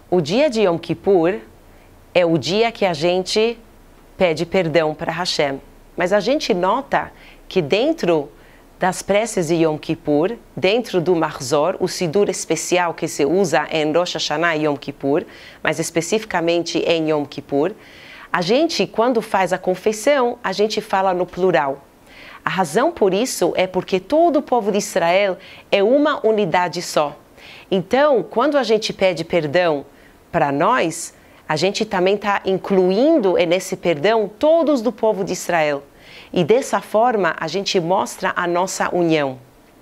O dia de Yom Kippur é o dia que a gente pede perdão para Hashem. Mas a gente nota que dentro das preces de Yom Kippur, dentro do Mahzor, o Sidur especial que se usa em Rosh Hashanah e Yom Kippur, mas especificamente em Yom Kippur, a gente, quando faz a confissão, a gente fala no plural. A razão por isso é porque todo o povo de Israel é uma unidade só. Então, quando a gente pede perdão para nós, a gente também está incluindo nesse perdão todos do povo de Israel. E dessa forma, a gente mostra a nossa união.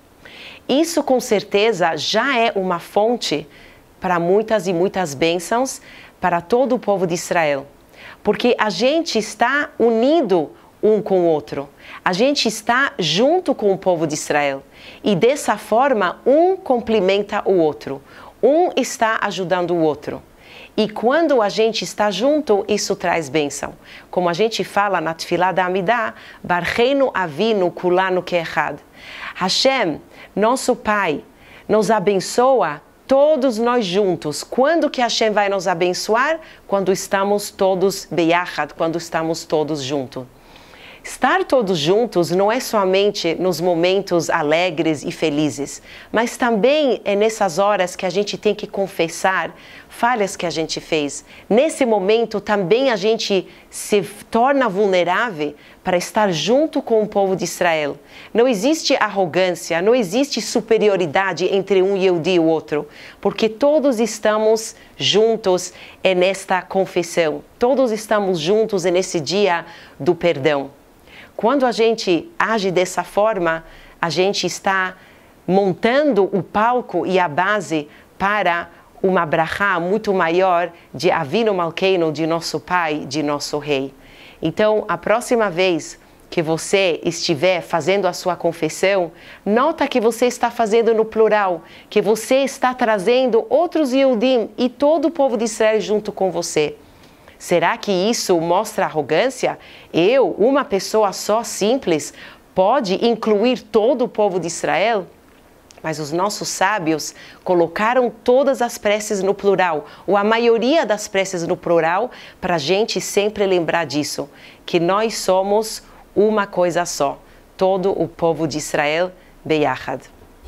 Isso, com certeza, já é uma fonte para muitas e muitas bênçãos para todo o povo de Israel. Porque a gente está unido um com o outro. A gente está junto com o povo de Israel. E dessa forma, um complementa o outro. Um está ajudando o outro. E quando a gente está junto, isso traz bênção. Como a gente fala na Tefilá da Amidah, Barcheinu Avinu Kulanu Ke'echad. Hashem, nosso Pai, nos abençoa todos nós juntos. Quando que Hashem vai nos abençoar? Quando estamos todos beyachad, quando estamos todos juntos. Estar todos juntos não é somente nos momentos alegres e felizes, mas também é nessas horas que a gente tem que confessar falhas que a gente fez. Nesse momento também a gente se torna vulnerável para estar junto com o povo de Israel. Não existe arrogância, não existe superioridade entre um Yehudi e o outro, porque todos estamos juntos nesta confissão, todos estamos juntos nesse dia do perdão. Quando a gente age dessa forma, a gente está montando o palco e a base para uma brachá muito maior de Avinu Malkeinu, de nosso Pai, de nosso Rei. Então, a próxima vez que você estiver fazendo a sua confissão, nota que você está fazendo no plural, que você está trazendo outros Yehudim e todo o povo de Israel junto com você. Será que isso mostra arrogância? Eu, uma pessoa só simples, pode incluir todo o povo de Israel? Mas os nossos sábios colocaram todas as preces no plural, ou a maioria das preces no plural, para a gente sempre lembrar disso, que nós somos uma coisa só, todo o povo de Israel, beyachad.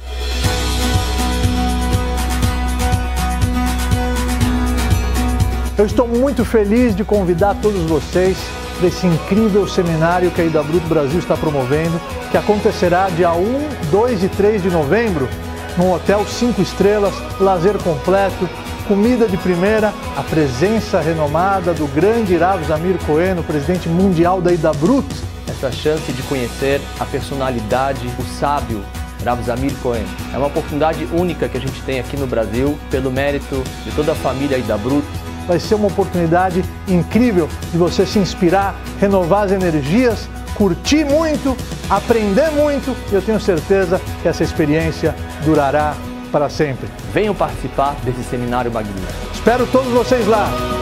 Eu estou muito feliz de convidar todos vocês para esse incrível seminário que a Idabrut Brasil está promovendo, que acontecerá dia 1, 2 e 3 de novembro, num hotel 5 estrelas, lazer completo, comida de primeira, a presença renomada do grande Rav Zamir Cohen, o presidente mundial da Idabrut. Essa chance de conhecer a personalidade, o sábio Rav Zamir Cohen. É uma oportunidade única que a gente tem aqui no Brasil, pelo mérito de toda a família Idabrut. Vai ser uma oportunidade incrível de você se inspirar, renovar as energias, curtir muito, aprender muito, e eu tenho certeza que essa experiência durará para sempre. Venham participar desse seminário magnífico. Espero todos vocês lá!